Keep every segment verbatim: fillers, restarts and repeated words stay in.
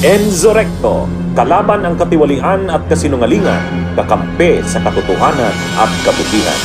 Enzo Recto, kalaban ang katiwalian at kasinungalingan, kakampi sa katotohanan at kabutihan.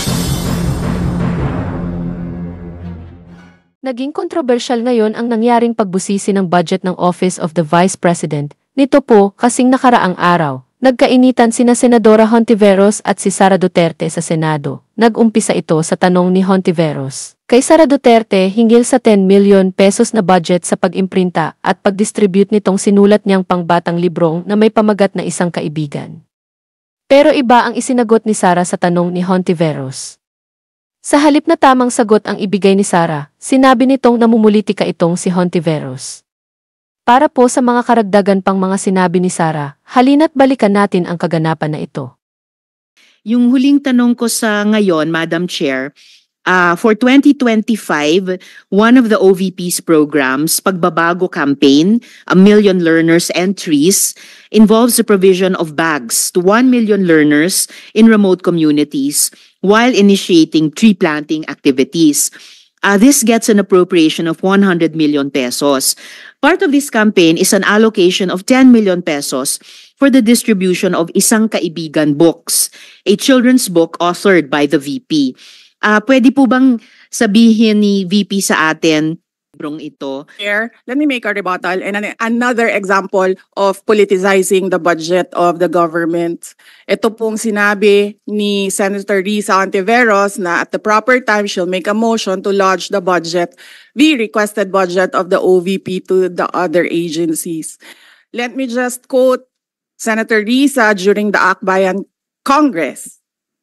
Naging kontrobersyal ngayon ang nangyaring pagbusisi ng budget ng Office of the Vice President. Nito po, kasing nakaraang araw, nagkainitan sina Senadora Hontiveros at si Sara Duterte sa Senado. Nag-umpisa ito sa tanong ni Hontiveros kay Sara Duterte hinggil sa ten milyon pesos na budget sa pag-imprinta at pag-distribute nitong sinulat niyang pangbatang librong na may pamagat na isang kaibigan. Pero iba ang isinagot ni Sara sa tanong ni Hontiveros. Sa halip na tamang sagot ang ibigay ni Sara, sinabi nitong namumulitika itong si Hontiveros. Para po sa mga karagdagan pang mga sinabi ni Sara, halina't balikan natin ang kaganapan na ito. Yung huling tanong ko sa ngayon, Madam Chair, uh, for twenty twenty-five, one of the O V P's programs, Pagbabago Campaign, A Million Learners Entries, involves the provision of bags to one million learners in remote communities while initiating tree planting activities. Uh, this gets an appropriation of one hundred million pesos. Part of this campaign is an allocation of ten million pesos for the distribution of Isang Kaibigan books, a children's book authored by the V P. Uh, pwede po bang sabihin ni V P sa atin librong ito? Chair, let me make a rebuttal and an, another example of politicizing the budget of the government. Ito pong sinabi ni Senator Risa Hontiveros na at the proper time she'll make a motion to lodge the budget, the requested budget of the O V P to the other agencies. Let me just quote Senator Risa during the Akbayan Congress.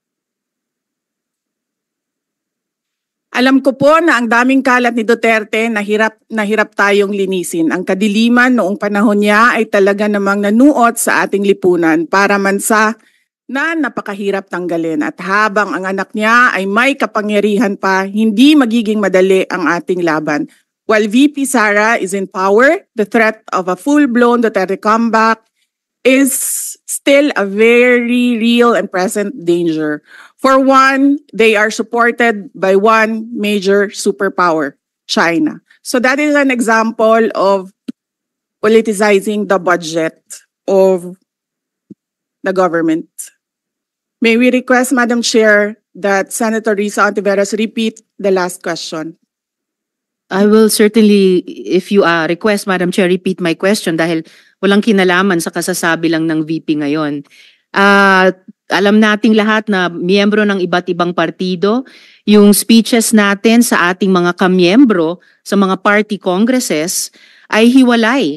Alam ko po na ang daming kalat ni Duterte na hirap, na hirap tayong linisin. Ang kadiliman noong panahon niya ay talaga namang nanuot sa ating lipunan para mansa na napakahirap tanggalin. At habang ang anak niya ay may kapangyarihan pa, hindi magiging madali ang ating laban. While V P Sara is in power, the threat of a full-blown Duterte comeback is still a very real and present danger. For one, they are supported by one major superpower, China. So that is an example of politicizing the budget of the government. May we request, Madam Chair, that Senator Risa Hontiveros repeat the last question. I will certainly, if you uh, request, Madam Chair, repeat my question dahil walang kinalaman sa kasasabi lang ng V P ngayon. Uh, alam nating lahat na miyembro ng iba't ibang partido, yung speeches natin sa ating mga kamiyembro sa mga party congresses ay hiwalay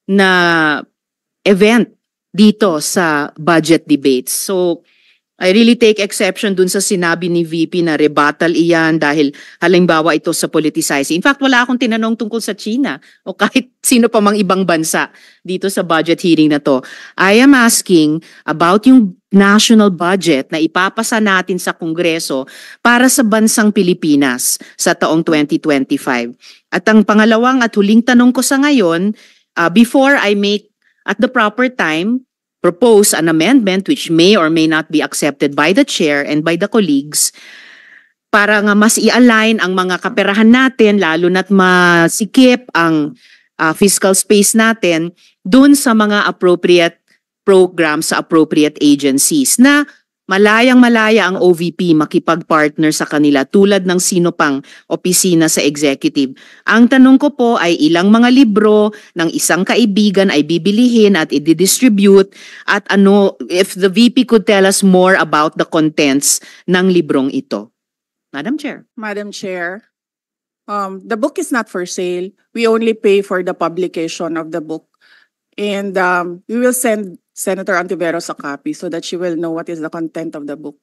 na event dito sa budget debates. So, I really take exception dun sa sinabi ni V P na rebuttal iyan dahil halimbawa ito sa politicizing. In fact, wala akong tinanong tungkol sa China o kahit sino pa mang ibang bansa dito sa budget hearing na to. I am asking about yung national budget na ipapasa natin sa Kongreso para sa bansang Pilipinas sa taong twenty twenty-five. At ang pangalawang at huling tanong ko sa ngayon, uh, before I make at the proper time, propose an amendment which may or may not be accepted by the chair and by the colleagues para nga mas i-align ang mga kaperahan natin lalo na't masikip ang uh, fiscal space natin dun sa mga appropriate programs sa appropriate agencies na malayang-malaya ang O V P makipag-partner sa kanila tulad ng sino pang opisina sa executive. Ang tanong ko po ay ilang mga libro ng Isang Kaibigan ay bibilihin at i-distribute at ano, if the V P could tell us more about the contents ng librong ito. Madam Chair. Madam Chair, um, the book is not for sale. We only pay for the publication of the book. And um, we will send Senator Hontiveros a copy so that she will know what is the content of the book.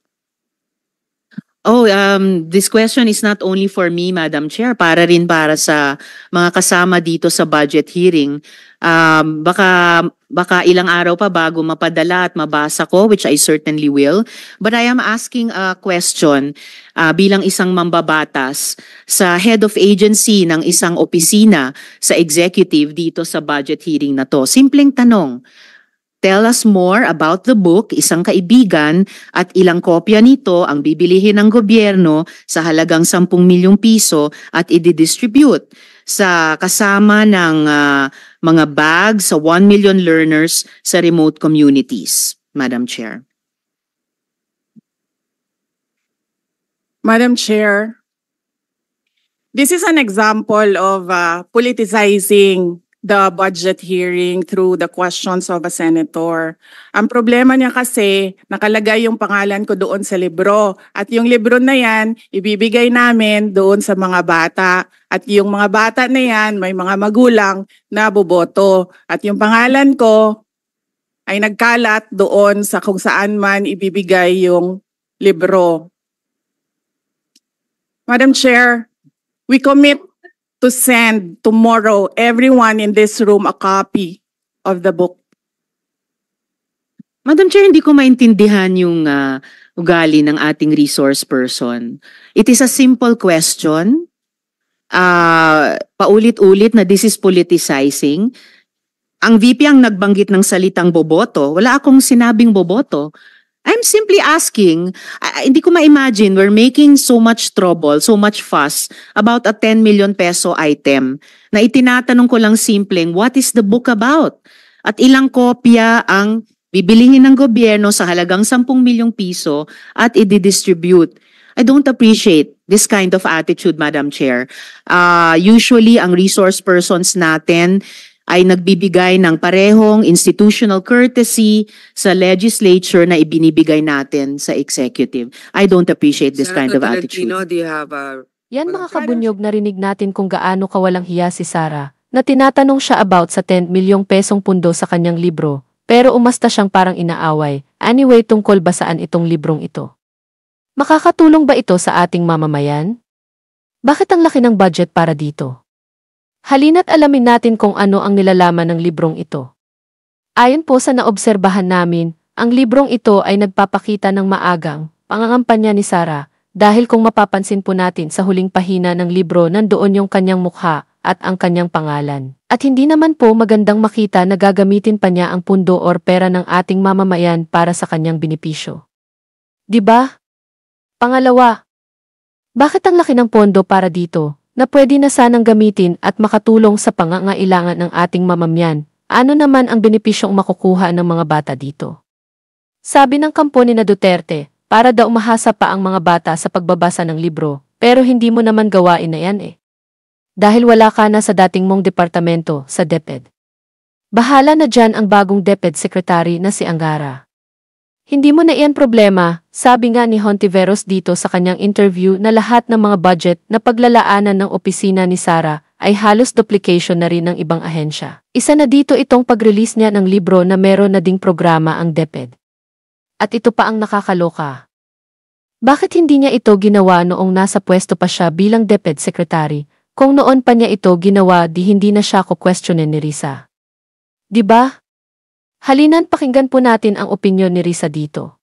Oh, um, this question is not only for me, Madam Chair, para rin para sa mga kasama dito sa budget hearing. Um, baka, baka ilang araw pa bago mapadala at mabasa ko, which I certainly will. But I am asking a question uh, bilang isang mambabatas sa head of agency ng isang opisina sa executive dito sa budget hearing na to. Simpleng tanong. Tell us more about the book, Isang Kaibigan, at ilang kopya nito ang bibilihin ng gobyerno sa halagang sampung milyong piso at i-distribute sa kasama ng ah, mga bags sa one million learners sa remote communities, Madam Chair? Madam Chair, this is an example of uh, politicizing the budget hearing through the questions of a senator. Ang problema niya kasi, nakalagay yung pangalan ko doon sa libro. At yung libro na yan, ibibigay namin doon sa mga bata. At yung mga bata na yan, may mga magulang na boboto. At yung pangalan ko ay nagkalat doon sa kung saan man ibibigay yung libro. Madam Chair, we commit to send tomorrow everyone in this room a copy of the book. Madam Chair, hindi ko maintindihan yung ah, ugali ng ating resource person. It is a simple question. Ah, paulit-ulit na this is politicizing. Ang V P ang nagbanggit ng salitang boboto. Wala akong sinabing boboto. I'm simply asking, I- I- hindi ko ma-imagine we're making so much trouble, so much fuss about a ten million peso item na itinatanong ko lang simpleng, what is the book about? At ilang kopya ang bibilihin ng gobyerno sa halagang ten milyong piso at i-distribute. I don't appreciate this kind of attitude, Madam Chair. Uh, usually, ang resource persons natin ay nagbibigay ng parehong institutional courtesy sa legislature na ibinibigay natin sa executive. I don't appreciate this kind of Senator attitude. Tolentino, do you have a... Yan mga kabunyog, narinig natin kung gaano kawalang hiya si Sara, na tinatanong siya about sa ten milyong pesong pundo sa kanyang libro, pero umasta siyang parang inaaway. Anyway, tungkol ba saan itong librong ito? Makakatulong ba ito sa ating mamamayan? Bakit ang laki ng budget para dito? Halina't alamin natin kung ano ang nilalaman ng librong ito. Ayon po sa naobserbahan namin, ang librong ito ay nagpapakita ng maagang pangangampanya ni Sara dahil kung mapapansin po natin sa huling pahina ng libro nandoon yung kanyang mukha at ang kanyang pangalan. At hindi naman po magandang makita na gagamitin pa niya ang pundo or pera ng ating mamamayan para sa kanyang benepisyo. Diba? Pangalawa, bakit ang laki ng pondo para dito? Na pwede na sanang gamitin at makatulong sa pangangailangan ng ating mamamayan, ano naman ang benepisyong makukuha ng mga bata dito? Sabi ng kampo ni na Duterte, para daw umahasa pa ang mga bata sa pagbabasa ng libro, pero hindi mo naman gawain na yan eh. Dahil wala ka na sa dating mong departamento sa DepEd. Bahala na dyan ang bagong DepEd Secretary na si Angara. Hindi mo na iyan problema, sabi nga ni Hontiveros dito sa kanyang interview na lahat ng mga budget na paglalaanan ng opisina ni Sara ay halos duplication na rin ng ibang ahensya. Isa na dito itong pag-release niya ng libro na meron na ding programa ang DepEd. At ito pa ang nakakaloka. Bakit hindi niya ito ginawa noong nasa pwesto pa siya bilang DepEd Secretary, kung noon pa niya ito ginawa di hindi na siya ko-questionin ni Risa? Diba? Halinan pakinggan po natin ang opinyon ni Risa dito.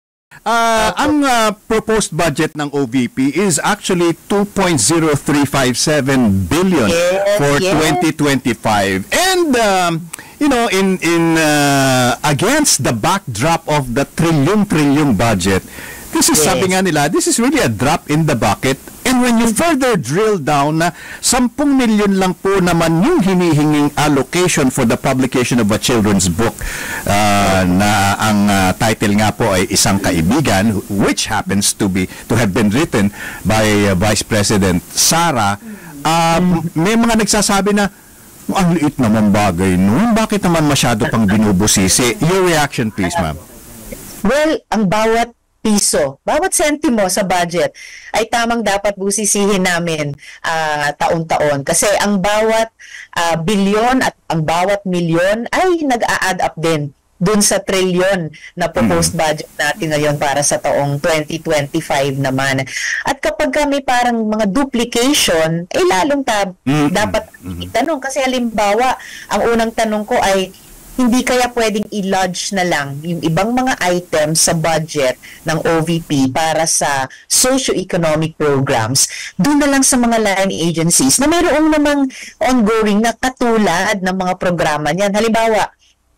Uh, ang uh, proposed budget ng O V P is actually two point zero three five seven billion Yes, for yes. twenty twenty-five. And um, you know, in in uh, against the backdrop of the trillion trillion budget, this is Yes. sabi nga nila, this is really a drop in the bucket. And when you further drill down na ten milyon lang po naman yung hinihinging allocation for the publication of a children's book uh, na ang uh, title nga po ay Isang Kaibigan, which happens to be to have been written by uh, Vice President Sara. Uh, may mga nagsasabi na ang liit naman bagay noon, bakit naman masyado pang binubusisi? Your reaction please, ma'am. Well, ang bawat piso, bawat sentimo sa budget ay tamang dapat busisihin namin ah, taon-taon. Kasi ang bawat ah, bilyon at ang bawat milyon ay nag-a-add up din dun sa trilyon na proposed budget natin ngayon para sa taong twenty twenty-five naman. At kapag kami parang mga duplication, eh lalong tab Mm-mm. dapat itanong. Kasi halimbawa, ang unang tanong ko ay, hindi kaya pwedeng i-lodge na lang yung ibang mga items sa budget ng O V P para sa socio-economic programs, doon na lang sa mga line agencies na mayroong namang ongoing na katulad ng mga programa niyan. Halimbawa,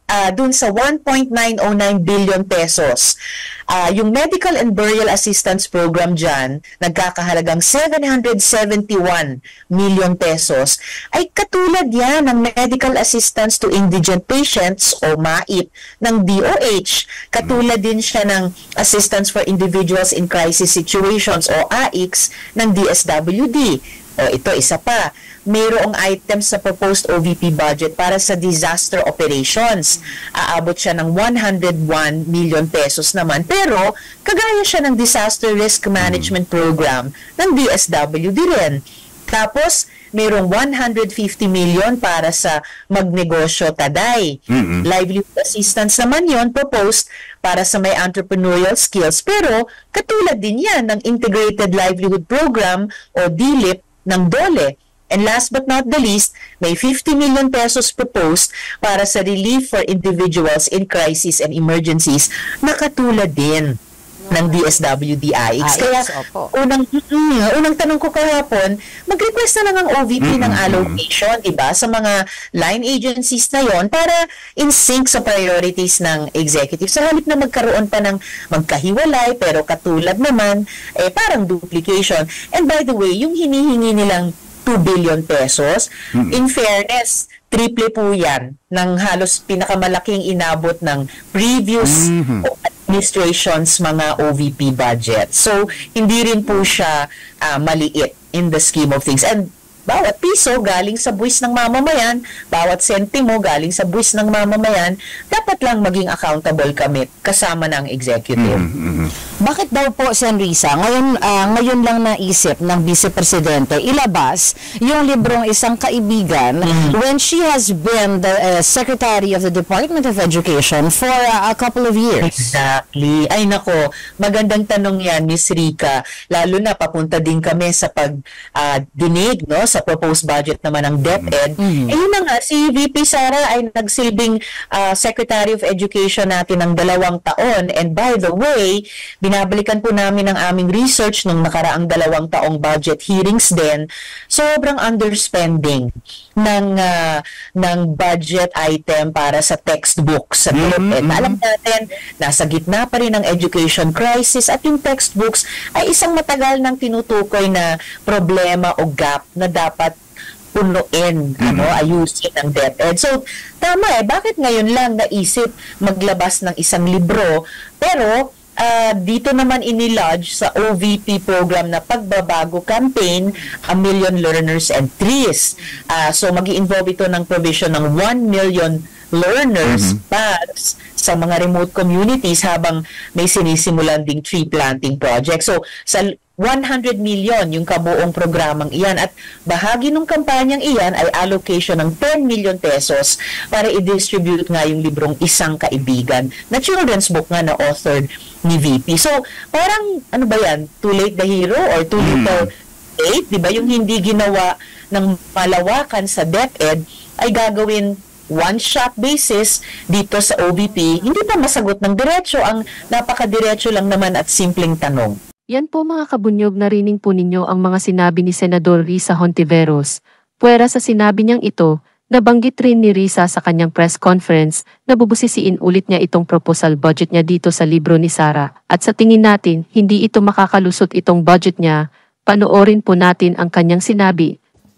uh, dun sa one point nine oh nine billion pesos. Uh, yung Medical and Burial Assistance Program dyan, nagkakahalagang seven hundred seventy-one million pesos, ay katulad yan ng Medical Assistance to Indigent Patients o M A I P ng D O H. Katulad din siya ng Assistance for Individuals in Crisis Situations o A I C S ng D S W D. O ito, isa pa, mayroong items sa proposed O V P budget para sa disaster operations. Aabot siya ng one hundred one million pesos naman. Pero, kagaya siya ng Disaster Risk Management Program ng D S W D rin. Tapos, mayroong one hundred fifty million para sa Magnegosyo Taday. Mm-hmm. Livelihood assistance naman yon proposed para sa may entrepreneurial skills. Pero, katulad din yan ng Integrated Livelihood Program o D L I P ng DOLE. And last but not the least, may fifty million pesos proposed para sa relief for individuals in crisis and emergencies na katulad din ng D S W D I X. Kaya unang mm, unang tanong ko kahapon, mag-request na lang ang O V P mm-hmm. ng allocation, diba, sa mga line agencies na yon para in sync sa priorities ng executive. Sa halip na magkaroon pa ng magkahiwalay, pero katulad naman, eh parang duplication. And by the way, yung hinihingi nilang two billion pesos, mm-hmm. in fairness, triple po yan ng halos pinakamalaking inabot ng previous mm-hmm. administration's mga O V P budget. So, hindi rin po siya uh, maliit in the scheme of things. And bawat piso galing sa buwis ng mamamayan, bawat sentimo galing sa buwis ng mamamayan, dapat lang maging accountable kami kasama ng executive. Mm-hmm. Bakit daw po, Sen Risa, ngayon, uh, ngayon lang naisip ng Vice Presidente ilabas yung librong Isang Kaibigan mm-hmm. when she has been the uh, Secretary of the Department of Education for uh, a couple of years? Exactly. Ay nako, magandang tanong yan, Miss Rica. Lalo na papunta din kami sa pag-dinig, uh, no, sa proposed budget naman ng DepEd. Mm-hmm. Eh yun na nga, si V P Sara ay nagsilbing uh, Secretary of Education natin ng dalawang taon. And by the way, binabalikan po namin ang aming research nung nakaraang dalawang taong budget hearings din. Sobrang underspending ng uh, ng budget item para sa textbooks sa DepEd. Mm-hmm. Alam natin, nasa gitna pa rin ng education crisis at yung textbooks ay isang matagal nang tinutukoy na problema o gap na dapat punuin, mm-hmm. ano, ayusin ng DepEd. So, tama eh, bakit ngayon lang naisip maglabas ng isang libro, pero uh, dito naman inilodge sa O V P program na Pagbabago Campaign, A Million Learners and Trees. Uh, so, mag-i-involve ito ng provision ng one million learners mm-hmm. paths sa mga remote communities habang may sinisimulan ding tree planting project. So, sa one hundred million yung kabuong programang iyan at bahagi ng kampanyang iyan ay allocation ng ten million pesos para i-distribute nga yung librong Isang Kaibigan na children's book nga na authored ni V P. So, parang, ano ba yan? Too late the hero or too little late? Diba? Yung hindi ginawa ng malawakan sa DepEd ay gagawin one-shot basis dito sa O V P, hindi pa masagot ng diretso ang napakadiretso lang naman at simpleng tanong. Yan po mga kabunyog, narinig po ninyo ang mga sinabi ni Senador Risa Hontiveros. Puwera sa sinabi niyang ito, nabanggit rin ni Risa sa kanyang press conference na bubusisiin ulit niya itong proposal budget niya dito sa libro ni Sara. At sa tingin natin, hindi ito makakalusot itong budget niya. Panoorin po natin ang kanyang sinabi.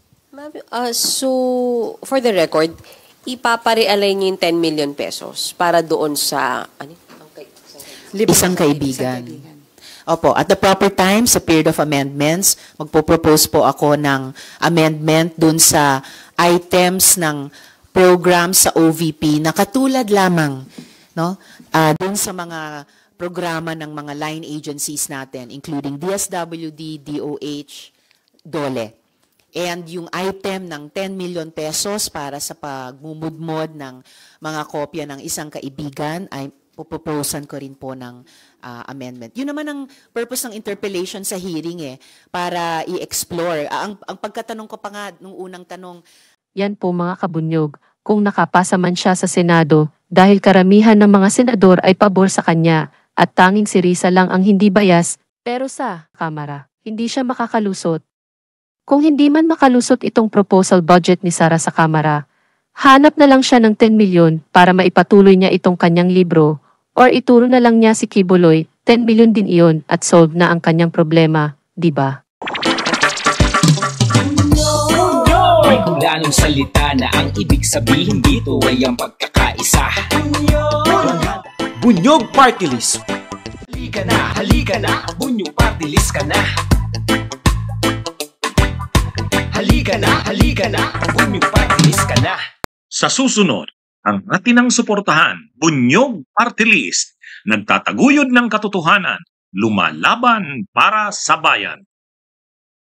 Uh, so, for the record, ipapare-alay niyo yung ten million pesos para doon sa ano? Isang Kaibigan. Opo, at the proper time, sa period of amendments, magpo-propose po ako ng amendment doon sa items ng program sa O V P na katulad lamang, no? Uh, doon sa mga programa ng mga line agencies natin, including D S W D, D O H, DOLE. And yung item ng ten million pesos para sa pagmumudmod ng mga kopya ng Isang Kaibigan ay puproposan ko rin po ng uh, amendment. Yun naman ang purpose ng interpellation sa hearing eh, para i-explore. Uh, ang, ang pagkatanong ko pa nga nung unang tanong. Yan po mga kabunyog, kung nakapasa man siya sa Senado dahil karamihan ng mga senador ay pabor sa kanya at tanging si Risa lang ang hindi bias, pero sa Kamara, hindi siya makakalusot. Kung hindi man makalusot itong proposal budget ni Sara sa Kamara, Hanap na lang siya ng ten milyon para maipatuloy niya itong kanyang libro, or ituro na lang niya si Kibuloy, ten milyon din iyon at solve na ang kanyang problema, di ba? May kulanong salita na ang ibig sabihin dito ay ang pagkakaisa. Bunyog Party List. Halika na, halika na, Bunyog Party List ka na. Halika na, halika na, Bunyog Party List ka na. Sa susunod, ang atinang suportahan, Bunyog Party List, nagtataguyod ng katotohanan, lumalaban para sa bayan.